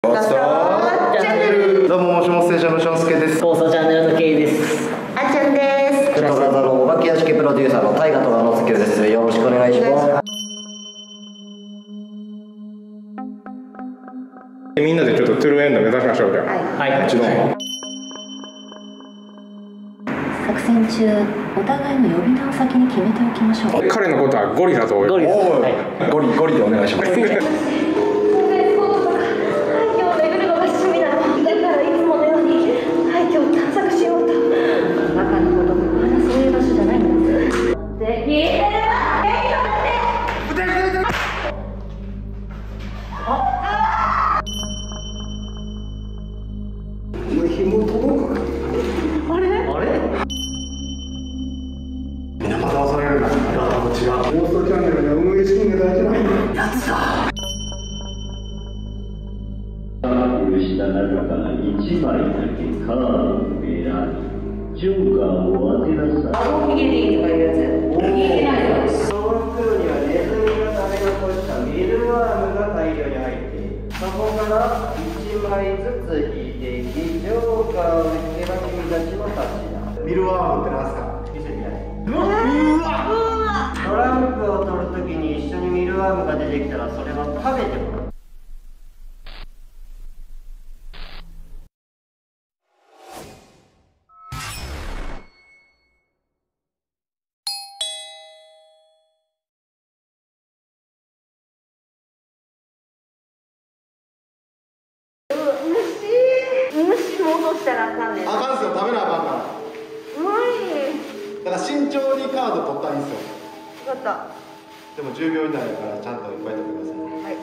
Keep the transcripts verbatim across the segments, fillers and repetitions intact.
放送チャンネル。どうも、もしもし戦車のしょんすけです。 放送チャンネルのケイです。 あっちゃんです。 プラザのお化け屋敷プロデューサーの大河と名のつきゅうです。よろしくお願いします。 みんなでちょっとトゥルーエンド目指しましょう。じゃあ、 はい、もちろん。 作戦中、お互いの呼び名を先に決めておきましょう。 彼のことはゴリラとゴリラ、 はい、ゴリゴリでお願いします。 した中から一枚だけカードを選び、ジョーカーを当てなさい。 顎ひげでいいとかいうやつ。聞いてないよ。 その袋にはネズミが食べ残したミルワームが大量に入っている。そこからいちまいずつ引いていき、ジョーカーを引けば君たちの勝ちだ。ミルワームって何すか？見せてやれ。うわ！トランプを取るときに一緒にミルワームが出てきたら、それは食べてもらう。 虫戻したらあかんねん。 あかんすよ、食べなあかんから。 無理。 だから慎重にカード取ったらいいんすよ。 分かった。 でもじゅうびょう以内だからちゃんといっぱい取ってください。 はい。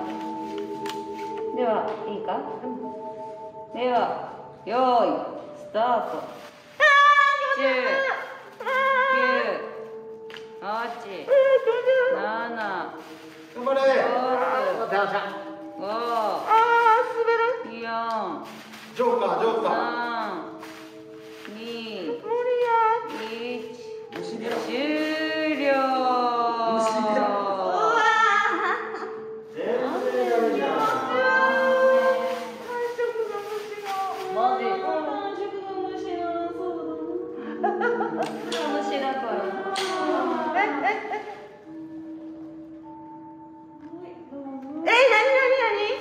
では、いいか？では、よーい、スタート。じゅう、きゅう、はち、なな、 頑張れ。 ろく、ご、よん、 ジョーカー、ジョーカー。 さん、に、いち、終了。マジ。虫だから。え、なになになに？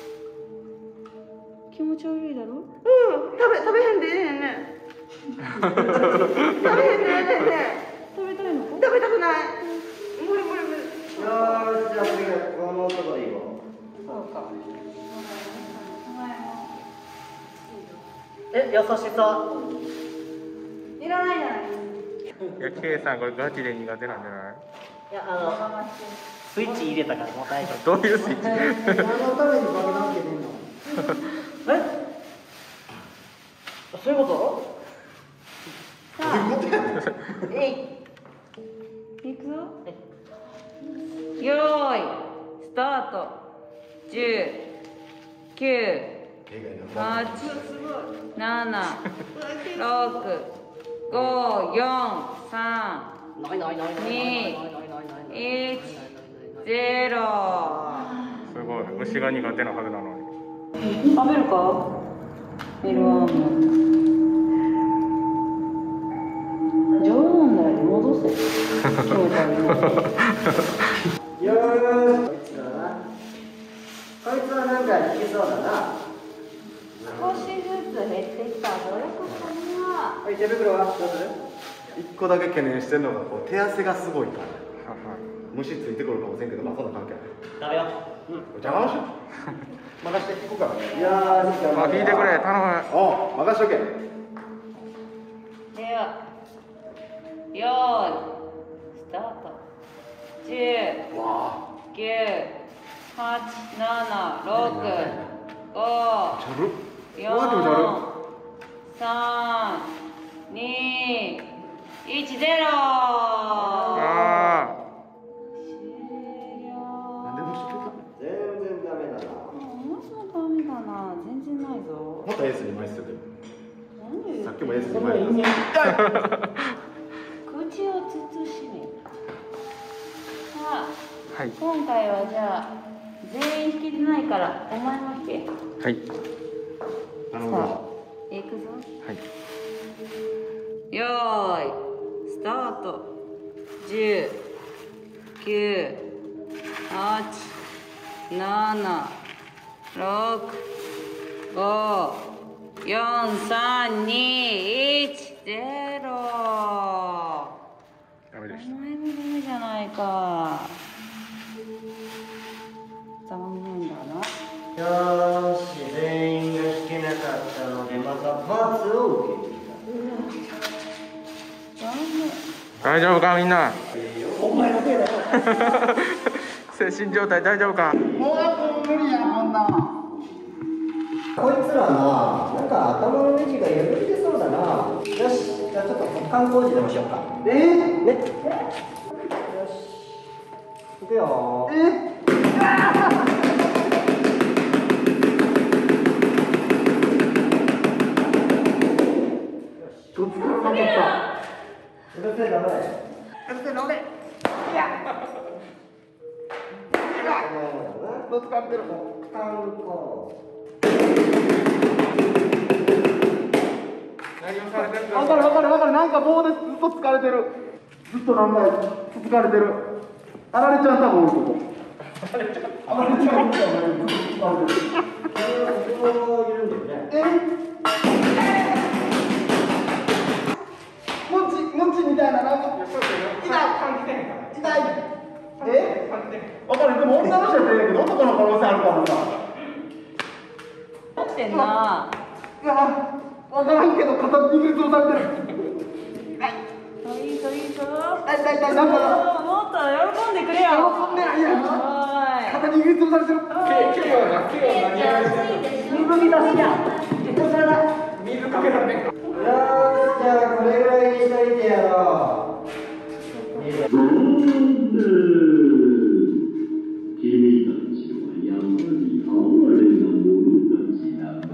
気持ち悪いだろ？うん、食べ、食べへんでええねんね。食べへんでええねんね。食べたいの？食べたくない。無理無理無理。 よーし、じゃあ次はこの男でいいわ。 そうか。 え、優しさ。 いらないじゃない。 いや、ケイさんこれガチで苦手なんじゃない？ いや、あの、スイッチ入れたからもう大丈夫。 どういうスイッチ？ 何のために爆弾つけてんの？ え？そういうこさあ、えい。いくぞ。よーい、スタート。じゅう、きゅう、はち、なな、ろく、ご、よん、さん、に、いち、ゼロ。 すごい、虫が苦手なはずなのに。 食べるか？ミルワーム。冗談だよ、戻せ。気持ち悪いな。 よーし、こいつだな。こいつはなんか引きそうだな。 少しずつ減ってきた。どれかかな。 はい、手袋はどうする？ 一個だけ懸念してるのがこう手汗がすごいから。虫ついてくるかもしれんけど、まあそんな関係ない。 食べよう。 うん、邪魔しよう。任していこうかな。 いやー、 あ、聞いてくれ、頼む。 おう、任しとけ。 では、よーい、スタート。じゅう、きゅう、はち、なな、ろく、ご、よん、さん、に、いち、ゼロ。 あなんで虫出た？ 全然ダメだな。 もうダメだな。全然ないぞ。 またエースに枚数で。 なんで？ さっきもエースに枚数。 口を慎め。さあ、 はい。 今回はじゃあ全員引けてないからお前も引け。 はい。 なるさあ行くぞ。 はい。 よーいスタート。じゅう、きゅう、はち、なな、ろく、ご、よん、さん、に、いち、ゼロ。 ダメでしお前もダメじゃないか。残念だな。 よーし、全員が引けなかったので、また罰を受けてい残念。 た。大丈夫かみんな。お前のせいだよ。精神状態大丈夫か。 た。こいつらな、なんか頭のネジが緩んでそうだな。よし、じゃあちょっと観光地でもしようか。えー、ね。よし。いくよー。えうるせえだめ。うるせえだめ。いや。ぶつかってる。観光。 わかるわかるわかる、なんか棒でずっと疲れてる。ずっと何回疲れてる。あられちゃん多分ここ。あられちゃんみたいなずっと疲れてる。え？ムチムチみたいななんか痛い痛い。え？わかる、でも女の人やったらいいけど男の可能性あるからさ。 持ってんな。 いや、わからんけど肩握りつぶされてる。 いいぞいいぞ。 痛い痛い痛い、なんかもっと喜んでくれよ。 喜んでないやん。 おい。 肩握りつぶされてる。 ケケはなケは何やりして水浸しや。 水かけられんか。 よーし、じゃあこれぐらいにしといてやろう。 君たちはやはり哀れな者たちだな。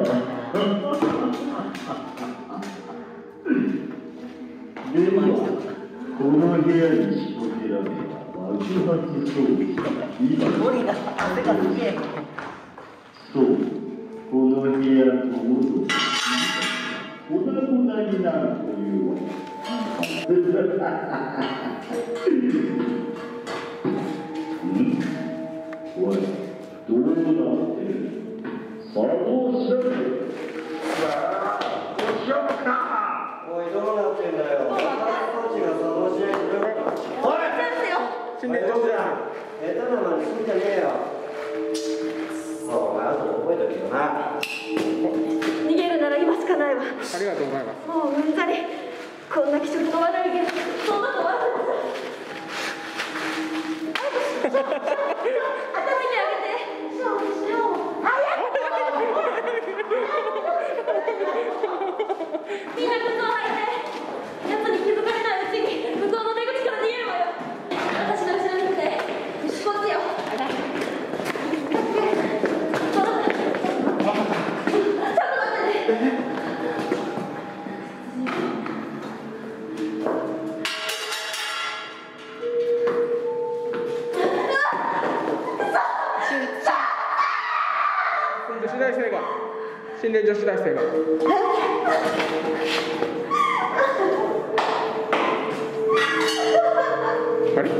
では、この部屋に仕掛けられた爆発装置が今ゴリラ汗がすげえ。 そう、この部屋ともどき粉々になるというわけ。おい、どうなってる？作動しろよ。 おい、どうなってんだよ。爆発装置が作動しないとどういうこと？おい、 新年上手だ。 下手なまねすんじゃねえよ。そう、お前あと覚えとけよな。 逃げるなら今しかないわ。 ありがとうございます。 もううんざり。こんな気色の悪いゲーム、そんなの悪い。頭にあげて。そうしよう。早く。みんな靴を履いて。やつに気づかれないうちに向こうの出口から逃げるわよ。私の後ろに来て。こっちよ。 女子大生が心霊女子大生があれ？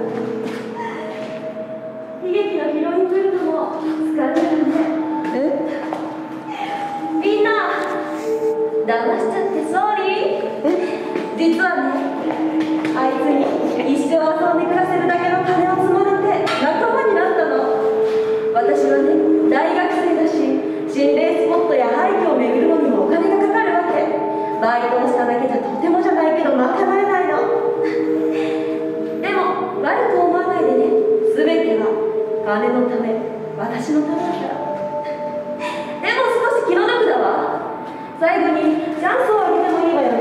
悲劇のヒロインブルーも疲れるね。え？みんな騙しちゃってソーリー。実はね、あいつに一生遊んで暮らせるだけの金を積まれて仲間になったの。私はね、大学生だし、心霊スポットや廃墟を巡るのにもお金がかかるわけ。バイトをしただけじゃとてもじゃないけど賄えないの。でも悪く思わないでね。全ては金のため、私のためだから。でも少し気の毒だわ。最後にチャンスをあげてもいいわよね。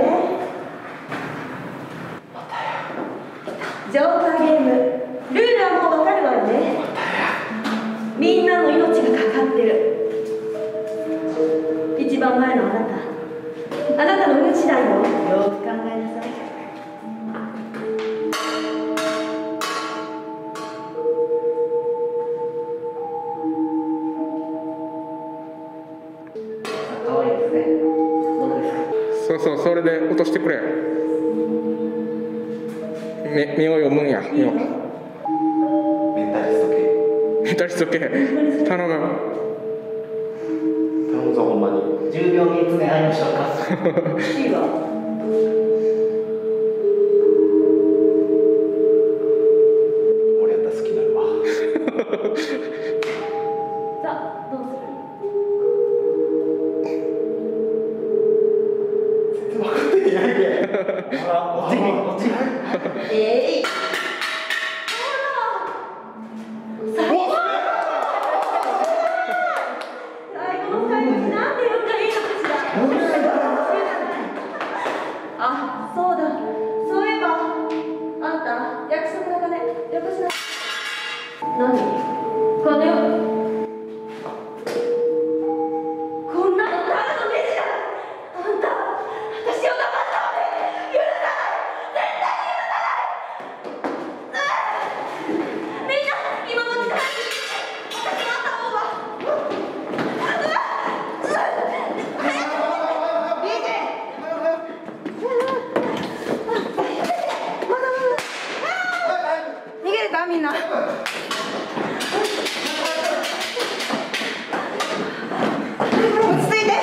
ジョーカーゲーム、ルールはもうわかるわよね。みんなの命がかかってる。一番前のあなた、あなたの運次第よ。よく考えなさい。 そうそう、それで落としてくれ。目目を読むんや。目を。 メンタリスト系。 メンタリスト系。頼む。 頼むぞほんまに。 じゅうびょうみっつめ入りましょうか。 いいわ。 俺やったら好きになるわ。 さあどうする？えい、ほら最後最後の最後になんて言うんがいいのかしら。あ、そうだ、そういえばあんた約束の金よこしな。何？金を。こんなのただのネジだ。あんた私を騙したわね。許さない、絶対に許さない。みんな今の力に私があった方が。 逃げれたみんな。落ち着いて。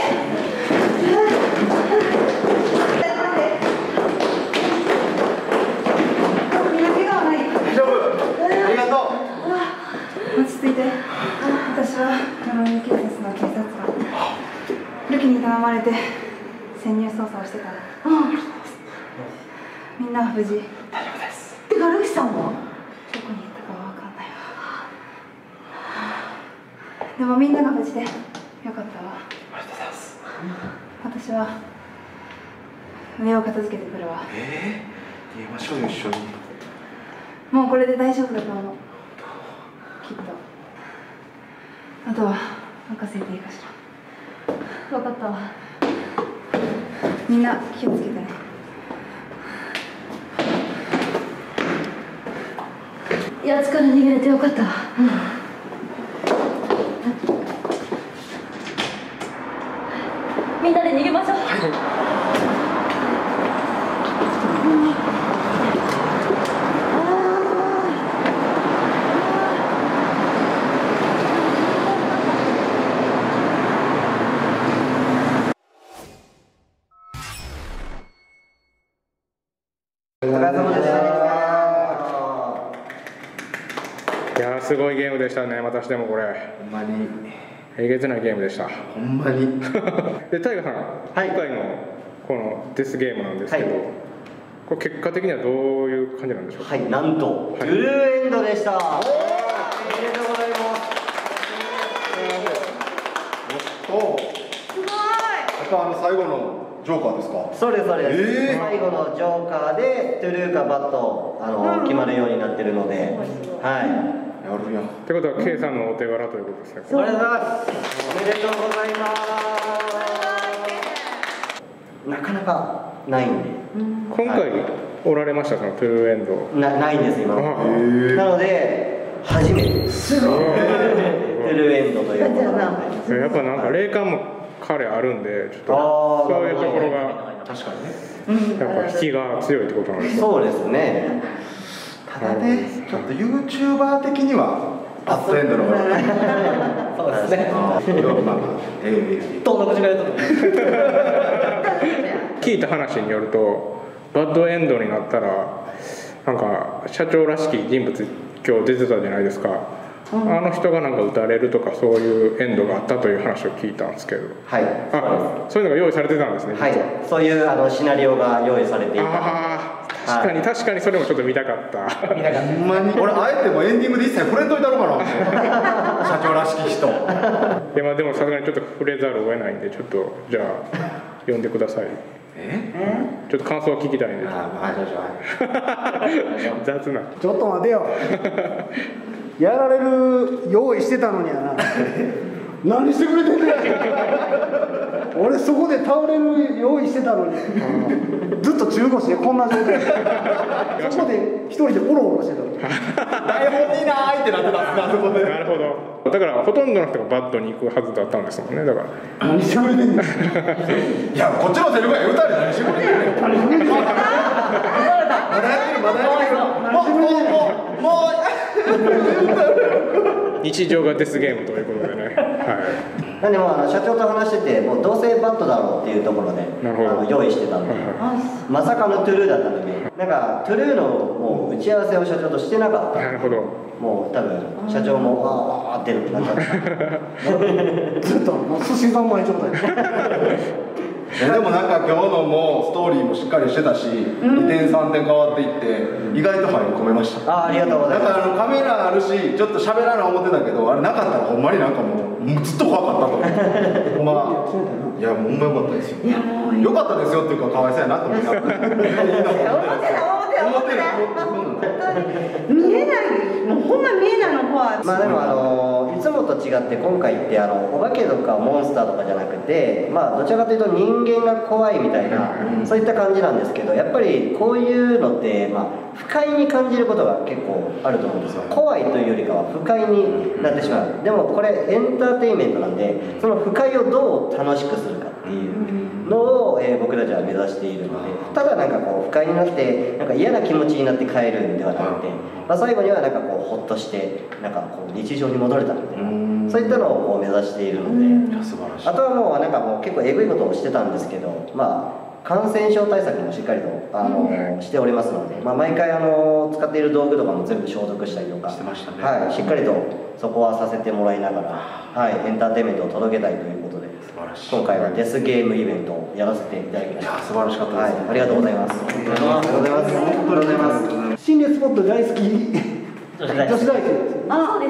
みんな怪我はない。 大丈夫。ありがとう。 落ち着いて。私は山口警察の警察官。ルキに頼まれて潜入捜査をしてた。みんなは無事。 大丈夫です。 てかルキさんはどこに行ったかわかんないわ。でもみんなが無事でよかったわ。 ありがとうございます。 私は上を片付けてくるわ。 ええー、言いましょうよ一緒に。 もうこれで大丈夫だと思う。きっと。あとは任せていいかしら。分かったわ。みんな気をつけてね。 やつから逃げれてよかったわ。みんなで逃げましょう。 お疲れ様でした。 いやー、すごいゲームでしたね。またしてもこれほんまに。 えげつないゲームでした。 ほんまに。 で、タイガさん、 はい今回のこのデスゲームなんですけど、 はいこれ結果的にはどういう感じなんでしょうか。 はい、なんと、 はいブルーエンドでした。おめでとうございます。 おお。すごい。やっぱあの最後のジョーカーですか。 そうです、そうです。 えー最後のジョーカーでトゥルーかバットあの、決まるようになってるので、はい。 やるやん。 ってことは K さんのお手柄ということですね。 おめでとうございます。おめでとうございます。なかなかないんで。 今回おられました、そのトゥルーエンド。 なないんです今。 あなので初めてです。トゥルーエンドというものなんで。 やっぱなんか霊感も彼あるんで、ちょっとあーそういうところが確かにね。 やっぱ引きが強いってことなんですよ。 そうですね。 ただね、ちょっと YouTuber 的にはバッドエンドの方が。 そうですね。 まあまあ、ええ。 どんな口が言うと。 聞いた話によると、バッドエンドになったらなんか社長らしき人物今日出てたじゃないですか、うん、あの人がなんか撃たれるとかそういうエンドがあったという話を聞いたんですけど、 はい、 あ、そういうのが用意されてたんですね。 はい、そういうあのシナリオが用意されていた。 ああ、確かに、はい、確かにそれもちょっと見たかった。 見たかった。 ほんまに俺あえてもエンディングで一切触れんといたろうかな。社長らしき人。 いや、まあでもさすがにちょっと触れざるを得ないんで、ちょっとじゃあ読んでください。 え？ ちょっと感想を聞きたいんで。 ああ、はい、はい。 雑な。 ちょっと待てよ。やられる用意してたのにやな。 何してくれてんねん俺そこで倒れる用意してたのにずっと中腰でこんな状態でそこで一人でオロオロしてたの台本にないってなってたんですなそこで。 なるほど。だからほとんどの人がバットに行くはずだったんですもんね。だから何してくれてんねんいやこっちのセリフが言うたら何してくれてんねん。まだやってるまだやってる。もうもうもうもう日常がデスゲームということでね。はいなんでもうあの社長と話してて、もうどうせバットだろうっていうところであの用意してたんで、まさかのトゥルーだったので、なんかトゥルーのもう打ち合わせを社長としてなかった。 なるほど。 もう多分社長もああってなっちゃったずっともう寿司三昧状態でもなんか今日のもストーリーもしっかりしてたし、にてんさんてん変わっていって意外と入り込めました。 ああありがとうございます。 だからあのカメラあるしちょっと喋らな思ってたけど、あれなかったらほんまになんかもうずっと怖かったと思ってほんまいやほんまよかったですよ。よかったですよっていうかかわいそうやなと思って思ってた思ってた見えないもうほんま見えないの怖い。 まあでもあのいつもと違って今回ってあのお化けとかモンスターとかじゃなくて、まあどちらかというと人間が怖いみたいな、そういった感じなんですけど、やっぱりこういうのってまあ不快に感じることが結構あると思うんですよ。怖いというよりかは不快になってしまう。でもこれエンターテインメントなんで、その不快をどう楽しくするかっていうのを、えー、僕たちは目指しているので、ただなんかこう不快になってなんか嫌な気持ちになって帰るんではなくて、まあ、最後にはなんかこうホッとしてなんかこう日常に戻れたみたいな、そういったのをこう目指しているので、あとはもうなんかもう結構エグいことをしてたんですけど、まあ感染症対策もしっかりとあの、うん、しておりますので、まあ、毎回あの使っている道具とかも全部消毒したりとかしてましたね、 はい、しっかりとそこはさせてもらいながら、はい、エンターテインメントを届けたいということで今回はデスゲームイベントをやらせていただきました。 素晴らしかったです、 はい、ありがとうございます。ありがとうございます。ありがとうございます。 心霊スポット大好き女子大生です。 あ、そうです。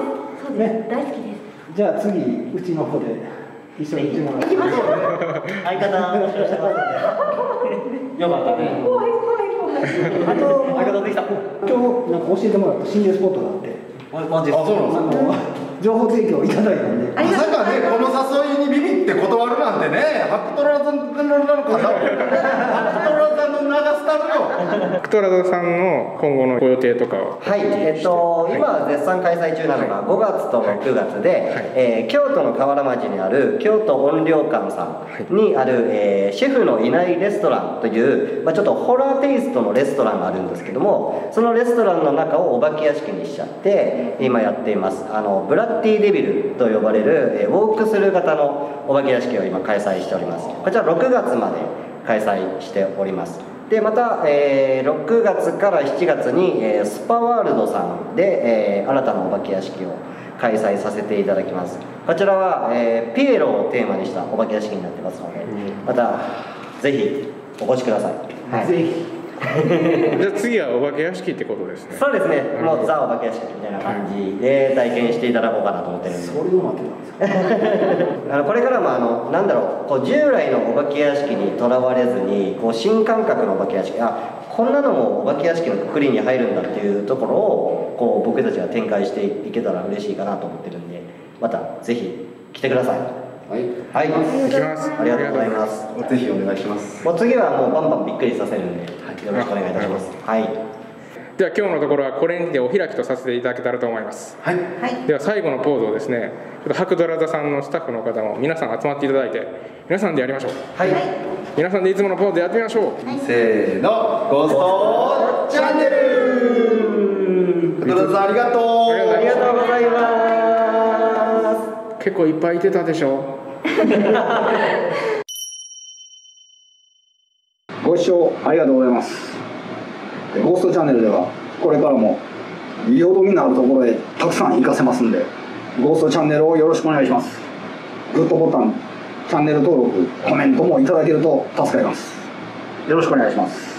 そうです。大好きです。 じゃあ次うちの方で一緒に行ってもらって。 相方募集してますので。よかったね。 怖い怖い怖い。 あと相方できた。 今日なんか教えてもらった心霊スポットがあって、 マジです。 あ、そうなんですか。 あの情報提供いただいたんで、 まさかねこの誘いにビビって断るなんてね、ハクトラザンの方ハクトラザンの長スタルよ。 ハクトラザさんの今後のご予定とかを。 はい、えっと、今絶賛開催中なのがごがつとろくがつで、はいえー、京都の河原町にある京都音量館さんにある、えー、シェフのいないレストランという、まあ、ちょっとホラーテイストのレストランがあるんですけども、そのレストランの中をお化け屋敷にしちゃって今やっています。あのブラッディデビルと呼ばれる、えー、ウォークスルー型のお化け屋敷を今開催しております。こちらろくがつまで開催しております。でまた、えー、ろくがつからしちがつに、えー、スパワールドさんで、えー、新たなお化け屋敷を開催させていただきます。こちらは、えー、ピエロをテーマにしたお化け屋敷になってますので、またぜひお越しください。はい、ぜひじゃあ次はお化け屋敷ってことですね。 そうですね、もうザお化け屋敷みたいな感じで体験していただこうかなと思ってるんで、 それを待ってたんですか。 あのこれからもあのなんだろう、こう従来のお化け屋敷にとらわれずにこう新感覚のお化け屋敷、あこんなのもお化け屋敷のくくりに入るんだっていうところをこう僕たちが展開していけたら嬉しいかなと思ってるんで、またぜひ来てください。はい、はい、 行きます。 ありがとうございます。 ぜひお願いします。 もう次はもうバンバンびっくりさせるんで、はい、よろしくお願いいたします。はい。 では今日のところはこれにてお開きとさせていただけたらと思います。 はい。 では最後のポーズをですね、ちょっとハクドラザさんのスタッフの方も皆さん集まっていただいて、皆さんでやりましょう。 はい。 皆さんでいつものポーズでやってみましょう。 はい、せーの、ゴーストチャンネル。ハクドラザさんありがとう。 ありがとうございます。 結構いっぱいいてたでしょ。 ご視聴ありがとうございます。ゴーストチャンネルではこれからもよどみのあるところへたくさん行かせますんで、ゴーストチャンネルをよろしくお願いします。グッドボタン、チャンネル登録、コメントもいただけると助かります。よろしくお願いします。